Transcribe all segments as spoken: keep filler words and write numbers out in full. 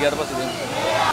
ගියාට පස්සේ දෙන්න.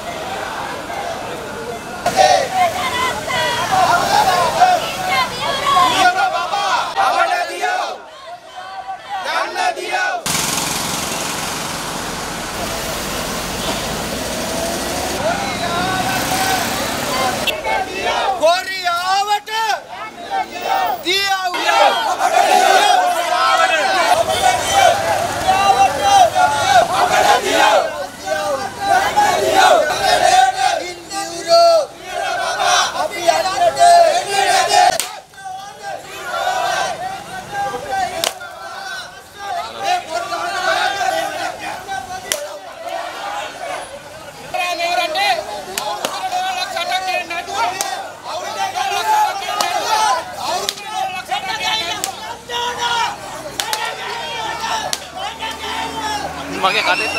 මගේ කඩේට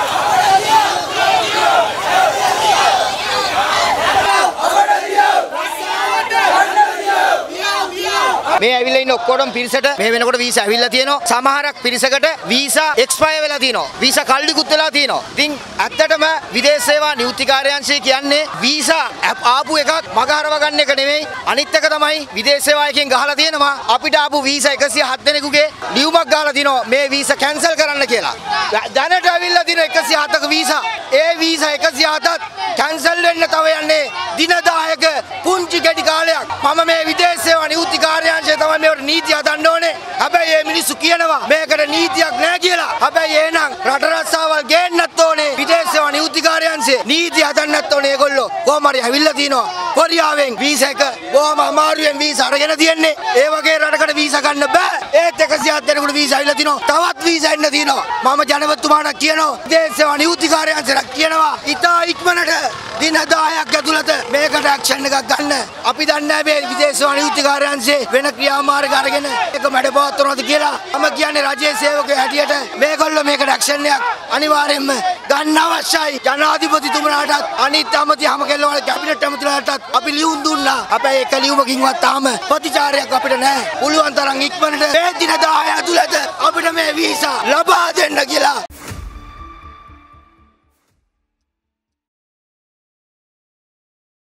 මේ ඇවිල්ලා ඉන්න ඔක්කොටම පිරිසට මේ වෙනකොට වීසා ඇවිල්ලා තියෙනවා. සමහරක් පිරිසකට වීසා එක්ස්පයර් වෙලා තියෙනවා. වීසා කල්ලිකුත් වෙලා තියෙනවා. ඉතින් ඇත්තටම විදේශ සේවා නියුක්තිකාර්යාංශය කියන්නේ වීසා ආපු එකක් මගහරව ගන්න එක නෙමෙයි. අනිත් එක තමයි විදේශ සේවා එකෙන් ගහලා තියෙනවා අපිට ආපු වීසා එකසිය හත දෙනෙකුගේ ලියුමක් ගහලා තිනවා මේ වීසා කැන්සල් කරන්න කියලා. දැනට ඇවිල්ලා තියෙන එකසිය හතක වීසා ඒ වීසා එකසිය හතත් කැන්සල් වෙන්න තව යන්නේ දින දහයක පුංචි ගැටි කාලයක්. මම මේ විදේශ සේවා නියුක්තිකාර්යාංශය තමයි මේවට නීති හදන්න ඕනේ. හැබැයි මේ මිනිස්සු කියනවා මේකට නීතියක් නැහැ කියලා. හැබැයි එහෙනම් රට රස්සාවල් ගේන්නත් ඕනේ. විදේශ සේවා නියුක්තිකාර්යාංශය නීති හදන්නත් ඕනේ. ඒගොල්ලෝ කොහොම හරි ඇවිල්ලා තිනවා. කොරියාවෙන් වීසා එක බොහොම අමාරුවෙන් වීසා අරගෙන තියෙන්නේ. ඒ වගේ රටකට වීසා ගන්න බෑ. ඒත් එකසිය හත දෙනෙකුට වීසා ඇවිල්ලා තිනවා. තවත් වීසා එන්න තියෙනවා. මම ජනපතිතුමාට කියනවා විදේශ සේවා නියුක්තිකාර්යාංශයට කියනවා ඉතා ඉක්මනට දින දහයක් ඇතුළත මේකට ඇක්ෂන් එකක් ගන්න. අපි දන්නේ මේ විදේශ සේවා නියුක්තිකාර්යාංශයේ වෙන ක්‍රියාමාර්ග අරගෙන ඒක මැඩපවත්වනවාද කියලා. මම කියන්නේ රජයේ සේවකයෝ හැටියට මේගොල්ලෝ මේකට ඇක්ෂන් එකක් අනිවාර්යයෙන්ම ගන්න අවශ්‍යයි. ජනාධිපතිතුමාටත් අනිත් අමති හැම කෙල්ලවල කැබිනට් ඇමතිලාටත් අපි ලියුම් දුන්නා. හැබැයි ඒක ලියුමකින්වත් තාම ප්‍රතිචාරයක් අපිට නැහැ. පුළුවන් තරම් ඉක්මනට මේ දින දහය ඇතුළත අපිට මේ වීසා ලබා දෙන්න කියලා